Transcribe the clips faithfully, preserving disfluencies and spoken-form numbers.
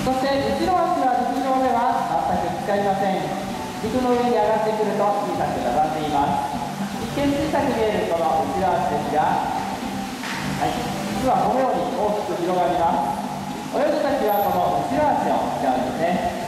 そして後ろ足は陸上では全く使いません。陸の上に上がってくると小さく並んでいます。一見小さく見えるこの後ろ足ですが、はい、実はこのように大きく広がります。泳ぐときはこの後ろ足を使うんですね。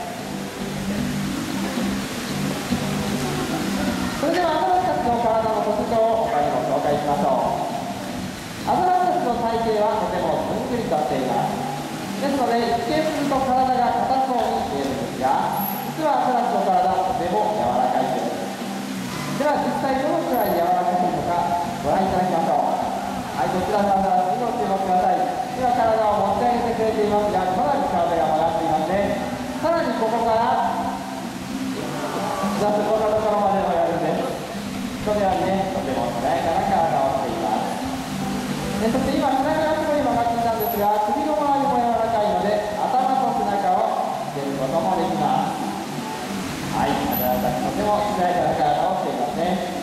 それではアザラシたちの体の特徴を他にも紹介しましょう。アザラシたちの体型はとてもぷんくりとしています。ですので一見すると体が硬そうに見えるんですが、実はアザラシの体はとても柔らかいです。では実際どのくらい柔らかいのかご覧いただきましょう。はい、こちらのアザラシにご注目ください。今体を持ち上げてくれていますが、かなり体が曲がっていますね。さらにここから出すこんなところまでもやるんです。このようにね、とても穏やかな体をしています。でそして今背中がすごい曲がっていたんですが、首の周りも柔らかいので頭と背中をつけることもできます。はい、アザラシたちとても穏やかな体をしていますね。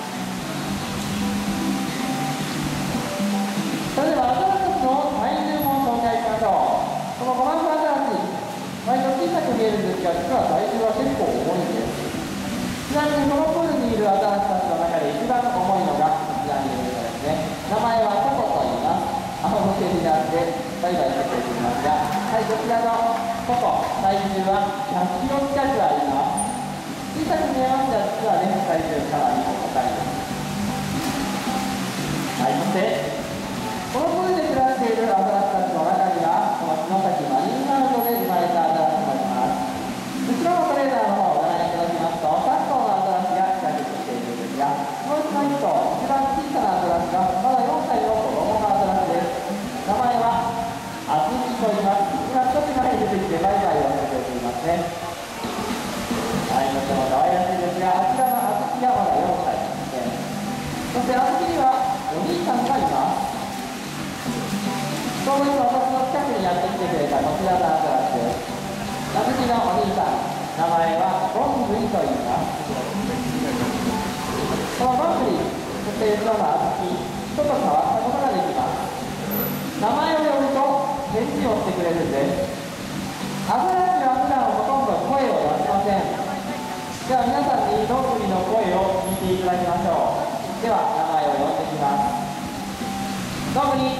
それではアザラシたちの体重も紹介しましょう。このゴマフアザラシ、割と小さく見えるんですが、実は体重は結構重いんです。ちなみにこのプールにいるアザラシたちの中で一番重いのがこちらにいるのですね。名前はココと言います。仰向けになってバイバイしてくれていますが、はい、こちらのココ、体重はひゃっキロ近くあります。小さく見えますが、実はね、体重かなり重たいです。はい、そしてこのプールで暮らしているアザラシたちの中には、この篠崎マリンワールドで生まれたアザラシもいます。後ろのトレーナーの方をご覧いただきますと、さん頭のアザラシが近くに来ているんですが、このうちのいっ頭、一番小さなアザラシがまだよんさいの子供のアザラシです。名前はあずきと言います。今少し前に出てきてバイバイをしてくれていますね。はい、とても可愛らしいですが、あちらのあずきがまだよんさいですね。そしてあずきにはお兄さんがいます。ちょうど今私の近くにやってきてくれたこちらのアザラシです。あずきのお兄さん、名前はゴングリと言います。このゴングリ、そして後ろのあずき、ちょっと変わったことができます。名前を呼ぶと返事をしてくれるんです。アザラシは普段ほとんど声を出しません。では皆さんにゴングリの声を聞いていただきましょう。では名前を呼んでみます。ゴングリ、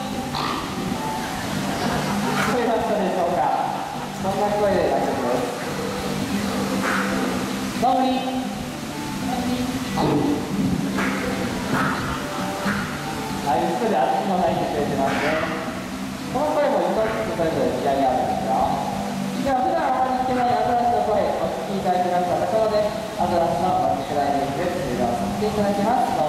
聞こえましたでしょうか。そんな声で大丈夫です。ゴングリ、はい、後ろであずきも鳴いてくれてますね。この声も一つそれぞれ違いがあるんですよ。では普段あまり聞けないアザラシの声お聞きいただきましたところで、アザラシのバッククライミング終了させていただきます。